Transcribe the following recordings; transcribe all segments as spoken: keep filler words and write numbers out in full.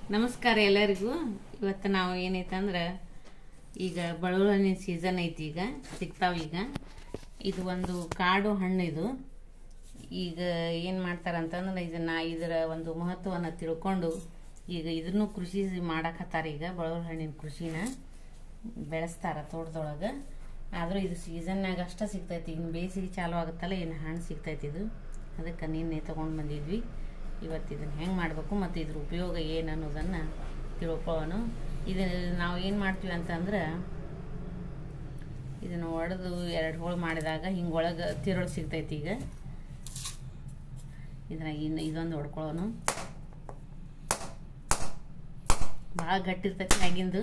ನಮಸ್ಕಾರ ಎಲ್ಲರಿಗೂ. ಇವತ್ತು ನಾವು ಏನೈತಂದ್ರೆ ಈಗ ಬಳುವಳಿ ಹಣ್ಣಿನ ಸೀಸನ್ ಐತಿ, ಈಗ ಸಿಗ್ತಾವ. ಈಗ ಇದು ಒಂದು ಕಾಡು ಹಣ್ಣು. ಇದು ಈಗ ಏನು ಮಾಡ್ತಾರಂತಂದ್ರೆ ಇದನ್ನ ಇದರ ಒಂದು ಮಹತ್ವವನ್ನು ತಿಳ್ಕೊಂಡು ಈಗ ಇದನ್ನು ಕೃಷಿ ಮಾಡಕತ್ತಾರ. ಈಗ ಬಳುವಳಿ ಹಣ್ಣಿನ ಕೃಷಿನ ಬೆಳೆಸ್ತಾರ ತೋಟದೊಳಗೆ. ಆದರೂ ಇದು ಸೀಸನ್ನಾಗ ಅಷ್ಟೇ ಸಿಗ್ತೈತಿ. ಇನ್ನು ಬೇಸಿಗೆ ಚಾಲು ಆಗುತ್ತಲ್ಲ, ಇನ್ನು ಹಣ್ಣು ಸಿಗ್ತೈತಿ. ಇದು ಅದಕ್ಕೆ ನಿನ್ನೆ ತೊಗೊಂಡು ಬಂದಿದ್ವಿ. ಇವತ್ತು ಇದನ್ನು ಹೆಂಗೆ ಮಾಡಬೇಕು ಮತ್ತು ಇದ್ರ ಉಪಯೋಗ ಏನು ಅನ್ನೋದನ್ನು ತಿಳ್ಕೊಳ್ಳೋಣ. ಇದು ನಾವು ಏನು ಮಾಡ್ತೀವಿ ಅಂತಂದ್ರೆ, ಇದನ್ನು ಒಡೆದು ಎರಡು ಹೋಳು ಮಾಡಿದಾಗ ಹಿಂಗೆ ಒಳಗೆ ತಿರುಳು ಸಿಗ್ತೈತಿ. ಈಗ ಇದನ್ನ ಇನ್ನು ಇದೊಂದು ಹೊಡ್ಕೊಳ್ಳೋಣ. ಭಾಳ ಗಟ್ಟಿರ್ತೈತಿ ಮ್ಯಾಗಿಂದು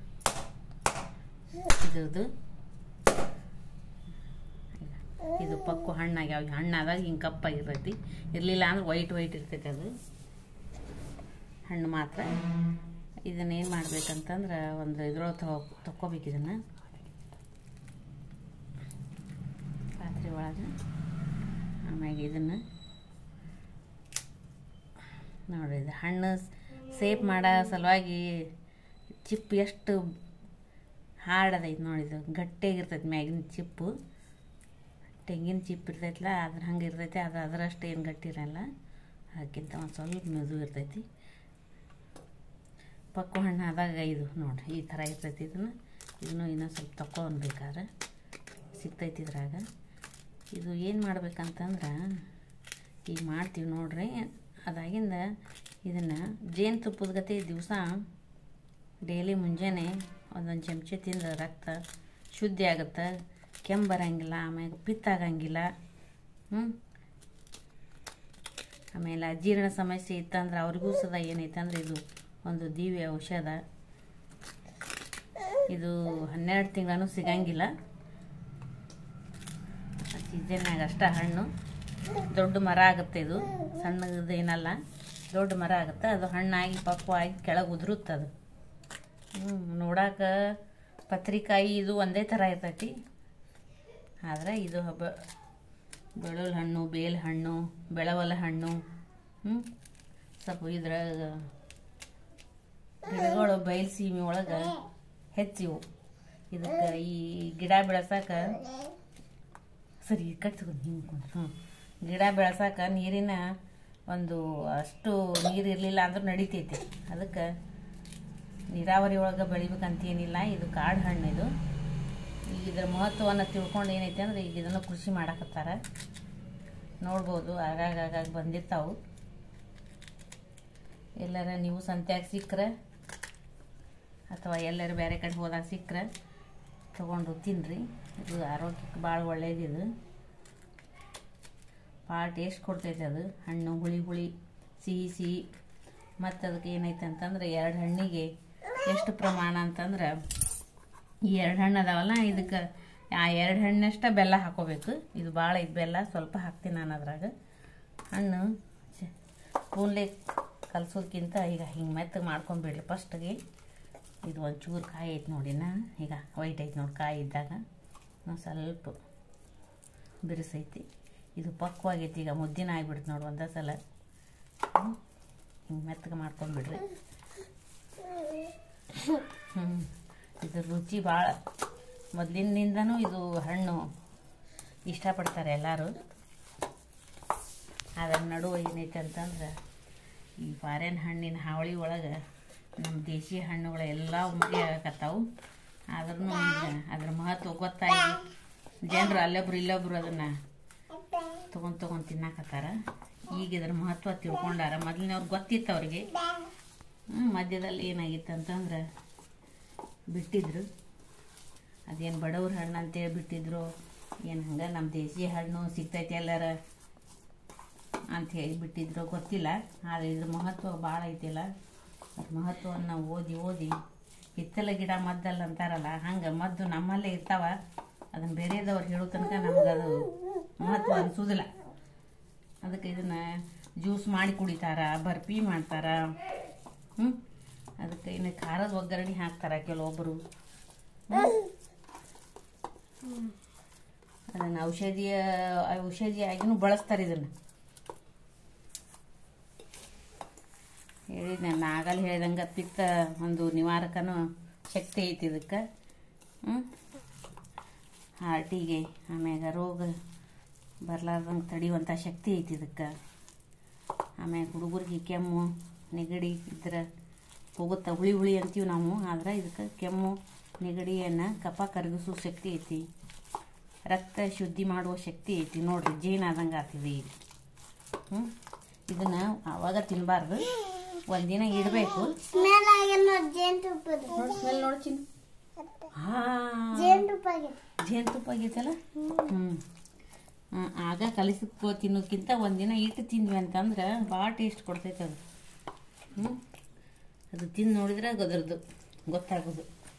ಇದ್ರದ್ದು. ಇದು ಪಕ್ಕು ಹಣ್ಣಾಗ್ಯಾವ. ಹಣ್ಣಾದಾಗ ಹಿಂಗೆ ಕಪ್ಪಾಗಿರ್ತೈತಿ. ಇರಲಿಲ್ಲ ಅಂದ್ರೆ ವೈಟ್ ವೈಟ್ ಇರ್ತೈತಿ ಅದು ಹಣ್ಣು ಮಾತ್ರ. ಇದನ್ನೇನು ಮಾಡ್ಬೇಕಂತಂದ್ರೆ ಒಂದು ಇದ್ರೊಳಗೆ ತಗೋ ತಕ್ಕೋಬೇಕು. ಇದನ್ನು ಪಾತ್ರೆ ಒಳಗೆ. ಆಮ್ಯಾಗ ಇದನ್ನು ನೋಡ್ರಿ, ಇದು ಹಣ್ಣು ಸೇಫ್ ಮಾಡೋ ಸಲುವಾಗಿ ಚಿಪ್ಪು ಎಷ್ಟು ಹಾರ್ಡದೈತಿ ನೋಡಿದು. ಗಟ್ಟಿಯಾಗಿರ್ತೈತಿ ಮ್ಯಾಗಿನ ಚಿಪ್ಪು. ತೆಂಗಿನ ಚಿಪ್ಪು ಇರ್ತೈತಲ್ಲ ಅದ್ರ ಹಂಗೆ ಇರ್ತೈತಿ. ಅದು ಅದರಷ್ಟು ಏನು ಗಟ್ಟಿ ಇರಲ್ಲ, ಅದಕ್ಕಿಂತ ಒಂದು ಸ್ವಲ್ಪ ಮೆದು ಇರ್ತೈತಿ. ಪಕ್ಕು ಹಣ್ಣು ಆದಾಗ ಇದು ನೋಡಿರಿ ಈ ಥರ ಇರ್ತೈತಿ. ಇದನ್ನು ಇದನ್ನು ಇನ್ನೊಂದು ಸ್ವಲ್ಪ ತಗೊಳ್ಬೇಕಾದ್ರೆ ಸಿಗ್ತೈತಿ ಇದ್ರಾಗ. ಇದು ಏನು ಮಾಡ್ಬೇಕಂತಂದ್ರೆ ಈಗ ಮಾಡ್ತೀವಿ ನೋಡ್ರಿ. ಅದಾಗಿಂದ ಇದನ್ನು ಜೇನುತುಪ್ಪದ ಗತೆ ದಿವಸ ಡೈಲಿ ಮುಂಜಾನೆ ಒಂದೊಂದು ಚಮಚೆ ತಿಂದ್ರೆ ರಕ್ತ ಶುದ್ಧಿ ಆಗುತ್ತೆ, ಕೆಮ್ಮು ಬರೋಂಗಿಲ್ಲ, ಆಮೇಲೆ ಪಿತ್ತಾಗಂಗಿಲ್ಲ. ಹ್ಞೂ ಆಮೇಲೆ ಅಜೀರ್ಣ ಸಮಸ್ಯೆ ಇತ್ತಂದ್ರೆ ಅವ್ರಿಗೂ ಸದಾ ಏನೈತಂದ್ರೆ ಇದು ಒಂದು ದಿವ್ಯ ಔಷಧ. ಇದು ಹನ್ನೆರಡು ತಿಂಗಳೂ ಸಿಗಂಗಿಲ್ಲ. ಸೀಸನ್ನಾಗ ಅಷ್ಟೇ ಹಣ್ಣು. ದೊಡ್ಡ ಮರ ಆಗುತ್ತೆ. ಇದು ಸಣ್ಣದೇನಲ್ಲ, ದೊಡ್ಡ ಮರ ಆಗುತ್ತೆ. ಅದು ಹಣ್ಣಾಗಿ ಪಕ್ವಾಗಿ ಕೆಳಗೆ ಉದುರುತ್ತದು. ಹ್ಞೂ ನೋಡಾಕ ಪತ್ರಿಕಾಯಿ ಇದು ಒಂದೇ ಥರ ಇರ್ತೈತಿ. ಆದರೆ ಇದು ಹಬ್ಬ ಬೆಳುವಳಿ ಹಣ್ಣು, ಬೇಲ್ ಹಣ್ಣು, ಬೆಳವಲ ಹಣ್ಣು. ಹ್ಞೂ ಸ್ವಲ್ಪ ಇದ್ರಾಗ ಗಿಡಗಳು ಬಯಲು ಸೀಮೆ ಒಳಗೆ ಹೆಚ್ಚಿವು. ಇದಕ್ಕೆ ಈ ಗಿಡ ಬೆಳೆಸಕ್ಕೆ ಸರಿ ಕಟ್ಸ್ಕೊಂಡು ಹಿಂಗೆ ಹ್ಞೂ ಗಿಡ ಬೆಳೆಸಕ್ಕೆ ನೀರಿನ ಒಂದು ಅಷ್ಟು ನೀರು ಇರಲಿಲ್ಲ ಅಂದ್ರೂ ನಡಿತೈತಿ. ಅದಕ್ಕೆ ನೀರಾವರಿ ಒಳಗೆ ಬೆಳಿಬೇಕಂತೇನಿಲ್ಲ. ಇದು ಕಾಡು ಹಣ್ಣು. ಇದು ಈಗ ಇದರ ಮಹತ್ವವನ್ನು ತಿಳ್ಕೊಂಡು ಏನೈತೆ ಅಂದ್ರೆ ಈಗ ಇದನ್ನು ಕೃಷಿ ಮಾಡಕತ್ತಾರ. ನೋಡ್ಬೋದು ಆಗಾಗ ಆಗಾಗ ಬಂದಿರ್ತಾವೆ. ಎಲ್ಲರ ನೀವು ಸಂತ್ಯಾಗ ಸಿಕ್ಕರೆ ಅಥವಾ ಎಲ್ಲರೂ ಬೇರೆ ಕಡೆ ಹೋದಾಗ ಸಿಕ್ಕರೆ ತೊಗೊಂಡು ತಿನ್ನಿರಿ. ಇದು ಆರೋಗ್ಯಕ್ಕೆ ಭಾಳ ಒಳ್ಳೇದು. ಇದು ಭಾಳ ಟೇಸ್ಟ್ ಕೊಡ್ತೈತೆ. ಅದು ಹಣ್ಣು ಹುಳಿ ಹುಳಿ ಸಿಹಿ ಸಿಹಿ. ಮತ್ತು ಅದಕ್ಕೆ ಏನೈತೆ ಅಂತಂದ್ರೆ ಎರಡು ಹಣ್ಣಿಗೆ ಎಷ್ಟು ಪ್ರಮಾಣ ಅಂತಂದ್ರೆ, ಈ ಎರಡು ಹಣ್ಣು ಅದಾವಲ್ಲ, ಇದಕ್ಕೆ ಆ ಎರಡು ಹಣ್ಣಷ್ಟ ಬೆಲ್ಲ ಹಾಕೋಬೇಕು. ಇದು ಭಾಳ ಇದು ಬೆಲ್ಲ ಸ್ವಲ್ಪ ಹಾಕ್ತೀನಿ ನಾನು ಅದ್ರಾಗ. ಹಣ್ಣು ಸ್ಪೂನ್ಲೆ ಕಲಸೋದಕ್ಕಿಂತ ಈಗ ಹಿಂಗೆ ಮೆತ್ತಗೆ ಮಾಡ್ಕೊಂಬಿಡ್ಲಿ ಫಸ್ಟಿಗೆ. ಇದು ಒಂದು ಚೂರು ಕಾಯಿ ಐತೆ ನೋಡಿನ, ಈಗ ವೈಟ್ ಐತೆ ನೋಡಿ ಕಾಯಿ ಇದ್ದಾಗ ನಾವು ಸ್ವಲ್ಪ ಬಿರುಸೈತಿ. ಇದು ಪಕ್ವಾಗೈತಿ. ಈಗ ಮುದ್ದಿನ ಆಗಿಬಿಡ್ತು ನೋಡಿ ಒಂದೇ ಸಲ. ಹಿಂಗೆ ಮೆತ್ತಗೆ ಮಾಡ್ಕೊಂಬಿಡ್ರಿ. ಹ್ಞೂ ಇದ್ರ ರುಚಿ ಭಾಳ ಮೊದಲಿನಿಂದನೂ ಇದು ಹಣ್ಣು ಇಷ್ಟಪಡ್ತಾರೆ ಎಲ್ಲರೂ. ಅದರ ನಡುವೆ ಏನೈತೆ ಅಂತಂದ್ರೆ ಈ ಫಾರಿನ್ ಹಣ್ಣಿನ ಹಾವಳಿ ಒಳಗೆ ನಮ್ಮ ದೇಶೀಯ ಹಣ್ಣುಗಳು ಎಲ್ಲ ಮುಗಿ ಆಗಕತ್ತಾವು. ಆದ್ರೂ ಈಗ ಅದ್ರ ಮಹತ್ವ ಗೊತ್ತಾಗಿ ಜನರು ಅಲ್ಲೊಬ್ರು ಇಲ್ಲೊಬ್ರು ಅದನ್ನು ತೊಗೊಂಡು ತೊಗೊಂಡು ತಿನ್ನಾಕತ್ತಾರ. ಈಗ ಇದ್ರ ಮಹತ್ವ ತಿಳ್ಕೊಂಡಾರ. ಮೊದಲಿನವ್ರಿಗೆ ಗೊತ್ತಿತ್ತು ಅವ್ರಿಗೆ. ಮಧ್ಯದಲ್ಲಿ ಏನಾಗಿತ್ತು ಅಂತಂದ್ರೆ ಬಿಟ್ಟಿದ್ರು. ಅದೇನು ಬಡವ್ರ ಹಣ್ಣು ಅಂತೇಳಿ ಬಿಟ್ಟಿದ್ರು, ಏನು ಹಂಗೆ ನಮ್ಮ ದೇಶೀಯ ಹಣ್ಣು ಸಿಗ್ತೈತಿ ಎಲ್ಲರ ಅಂಥೇಳಿ ಬಿಟ್ಟಿದ್ರು, ಗೊತ್ತಿಲ್ಲ. ಆದರೆ ಇದ್ರ ಮಹತ್ವ ಭಾಳ ಐತಿಲ್ಲ. ಅದ್ರ ಮಹತ್ವವನ್ನು ಓದಿ ಓದಿ ಹಿತ್ತಲ ಗಿಡ ಮದ್ದಲ್ಲ ಅಂತಾರಲ್ಲ, ಹಂಗೆ ಮದ್ದು ನಮ್ಮಲ್ಲೇ ಇರ್ತಾವ. ಅದನ್ನು ಬೇರೆದವ್ರು ಹೇಳೋ ತನಕ ನಮಗದು ಮಹತ್ವ ಅನಿಸೋದಿಲ್ಲ. ಅದಕ್ಕೆ ಇದನ್ನು ಜ್ಯೂಸ್ ಮಾಡಿ ಕುಡಿತಾರ, ಬರ್ಫಿ ಮಾಡ್ತಾರ. ಹ್ಞೂ ಅದಕ್ಕೆ ಇನ್ನು ಖಾರದ ಒಗ್ಗರಣೆ ಹಾಕ್ತಾರೆ ಕೆಲವೊಬ್ಬರು. ಅದನ್ನು ಔಷಧಿಯ ಔಷಧಿಯಾಗಿನೂ ಬಳಸ್ತಾರೆ. ಇದನ್ನು ಹೇಳಿದ್ನೆ ನಾಗಲ್ಲಿ ಹೇಳ್ದಂಗೆ ಪಿತ್ತ ಒಂದು ನಿವಾರಕನೂ ಶಕ್ತಿ ಐತಿ ಇದಕ್ಕೆ. ಹ್ಞೂ ಹಾರ್ಟಿಗೆ ಆಮ್ಯಾಗ ರೋಗ ಬರ್ಲಾರ್ದಂಗೆ ತಡೆಯುವಂಥ ಶಕ್ತಿ ಐತಿ ಇದಕ್ಕೆ. ಆಮ್ಯಾಗ ಹುಡುಗರಿಗೆ ಕೆಮ್ಮು ನೆಗಡಿ ಇದ್ರೆ ಹೋಗುತ್ತೆ, ಹುಳಿ ಹುಳಿ ಅಂತೀವಿ ನಾವು. ಆದ್ರೆ ಇದಕ್ಕೆ ಕೆಮ್ಮು ನೆಗಡಿಯನ್ನು ಕಫ ಕರಗಿಸೋ ಶಕ್ತಿ ಐತಿ, ರಕ್ತ ಶುದ್ಧಿ ಮಾಡುವ ಶಕ್ತಿ ಐತಿ. ನೋಡ್ರಿ ಜೇನು ಆದಂಗೆ ಆಗ್ತಿದೆ ಈಗ. ಹ್ಞೂ ಇದನ್ನು ಆವಾಗ ತಿನ್ನಬಾರ್ದು, ಒಂದಿನ ಇಡಬೇಕು. ಸ್ಮೆಲ್ ನೋಡಿ ಚಿನ್ನ, ಹಾಂ ಜೇನುತುಪ್ಪ ಆಗೈತಲ್ಲ. ಹ್ಞೂ ಆಗ ಕಲಿಸ್ಕೊ ತಿನ್ನೋದಕ್ಕಿಂತ ಒಂದಿನ ಇಟ್ಟು ತಿಂದ್ವಿ ಅಂತಂದ್ರೆ ಭಾಳ ಟೇಸ್ಟ್ ಕೊಡ್ತೈತೆ ಅದು. ಹ್ಞೂ ಅದು ತಿಂದು ನೋಡಿದ್ರೆ ಅದ್ರದ್ದು ಗೊತ್ತಾಗೋದು.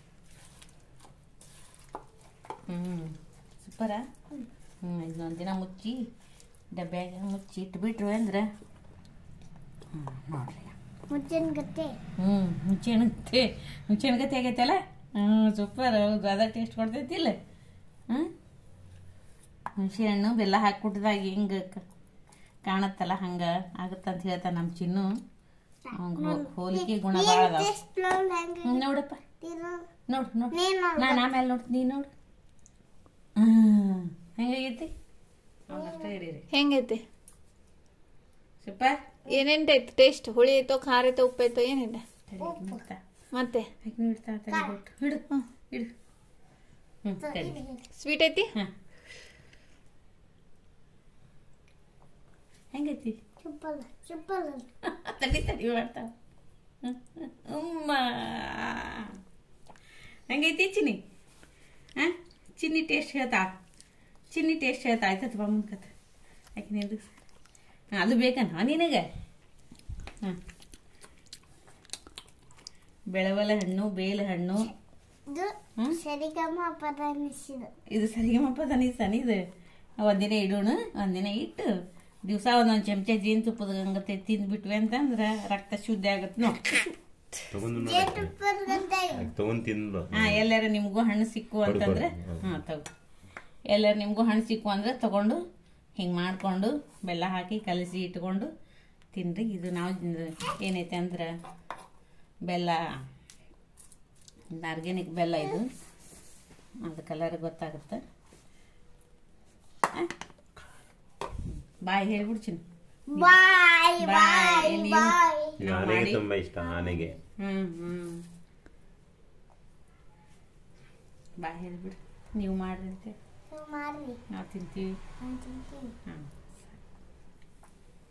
ಹ್ಞೂ ಸೂಪರಾ. ಹ್ಞೂ ಇದನ್ನೊಂದು ದಿನ ಮುಚ್ಚಿ ಡಬ್ಬ್ಯಾಗ ಮುಚ್ಚಿ ಇಟ್ಬಿಟ್ರು ಅಂದ್ರೆ ಹ್ಞೂ ನೋಡ್ರಿ ಮುಚ್ಚೆನ್ಗತ್ತೆ. ಹ್ಞೂ ಮುಂಚೆಣಗತ್ತೆ ಮುಂಚೆಣಗತ್ತೆ ಆಗೈತಲ್ಲ. ಹ್ಞೂ ಸೂಪರ್. ಹೌದು ಅದ ಟೇಸ್ಟ್ ಕೊಡ್ತೈತಿಲ್ಲ. ಹ್ಞೂ ಹುಣಸೆ ಹಣ್ಣು ಬೆಲ್ಲ ಹಾಕ್ಬಿಟ್ಟಿದಾಗ ಹಿಂಗೆ ಕಾಣತ್ತಲ್ಲ ಹಂಗೆ ಆಗುತ್ತಂತ ಹೇಳ್ತಾ ನಮ್ಮ ಚಿನ್ನು. ಅವ್ಗೆ ಹೋಲಿಕೆ ಗುಣ ಭಾಳ ಅದಾವ. ನೋಡಪ್ಪ ನೋಡು ನೋಡು, ನಾನು ಆಮೇಲೆ ನೋಡ್ತೀನಿ, ನೀನು ನೋಡು. ಹ್ಞೂ ಹೆಂಗಾಗೈತಿ ಅವನಷ್ಟೇ ಹಿಡೀರಿ. ಹೆಂಗೈತಿ ಸೂಪರ್. ಏನೇನ್ಟೈತಿ ಟೇಸ್ಟ್? ಹುಳಿ ಐತೋ, ಖಾರ ಐತೋ, ಉಪ್ಪು ಐತೋ, ಏನಿದೆ ಮತ್ತೆ? ಹಿಡು ಹಿಡು. ಹ್ಞೂ ಸರಿ. ಸ್ವೀಟ್ ಐತಿ? ಹಾಂ ಹೆಂಗೈತಿ? ತಡಿ ತಡಿ ಮಾಡ್ತಾವ. ಉಮ್ಮ ಹೆಂಗೈತಿ ಚಿನ್ನಿ? ಹಾಂ ಚಿನ್ನಿ ಟೇಸ್ಟ್ ಹೇಳ್ತಾ, ಚಿನ್ನಿ ಟೇಸ್ಟ್ ಹೇಳ್ತಾ ಆಯ್ತದ ಬಾ ಮುಂದ್ಕತ್ತ ಯಾಕೆ ನಿಂದು. ಹಾಂ ಅದು ಬೇಕನ್ನ ನಿನಗೆ. ಹಾಂ ಬೆಳವಲ ಹಣ್ಣು, ಬೇಲ ಹಣ್ಣು. ಇದು ಸರಿಗಮಪ ದನಿಸ್ತಾನೆ. ಇದು ಒಂದಿನ ಇಡೋಣ, ಒಂದಿನ ಇಟ್ಟು ದಿವಸ ಒಂದೊಂದು ಚಮಚ ಜೇನುತುಪ್ಪದ ಗಂಗತೆ ತಿಂದ್ಬಿಟ್ವಿ ಅಂತಂದ್ರೆ ರಕ್ತ ಶುದ್ಧಿ ಆಗತ್ತೆ. ನೋಡಿ ಹಾಂ ಎಲ್ಲಾರ ನಿಮಗೂ ಹಣ್ಣು ಸಿಕ್ಕು ಅಂತಂದ್ರೆ ಹಾಂ ತಗೋ. ಎಲ್ಲಾರ ನಿಮಗೂ ಹಣ್ಣು ಸಿಕ್ಕು ಅಂದ್ರೆ ತಗೊಂಡು ಹಿಂಗೆ ಮಾಡಿಕೊಂಡು ಬೆಲ್ಲ ಹಾಕಿ ಕಲಸಿ ಇಟ್ಕೊಂಡು ತಿನ್ರಿ. ಇದು ನಾವು ಏನೈತೆ ಅಂದ್ರೆ ಬೆಲ್ಲ, ಆರ್ಗ್ಯಾನಿಕ್ ಬೆಲ್ಲ ಇದು. ಅದು ಕಲರ್ ಗೊತ್ತಾಗುತ್ತೆ. ಬಾಯ್ ಹೇಳ್ಬಿಡ್ತೀನಿ. ಬಾಯ್ ಬಾಯ್ ನನಗೆ ತುಂಬಾ ಇಷ್ಟ ಆನೆಗೆ. ಹ್ಮ್ ಹ್ಮ್ ಬಾಯ್ ಹೇಳ್ಬಿಡು. ನೀವು ಮಾಡ್ರಿ, ಮಾಡ್ರಿ, ನಾವು ತಿಂತೀವಿ. ತಿಂತೀವಿ. ಹಾಂ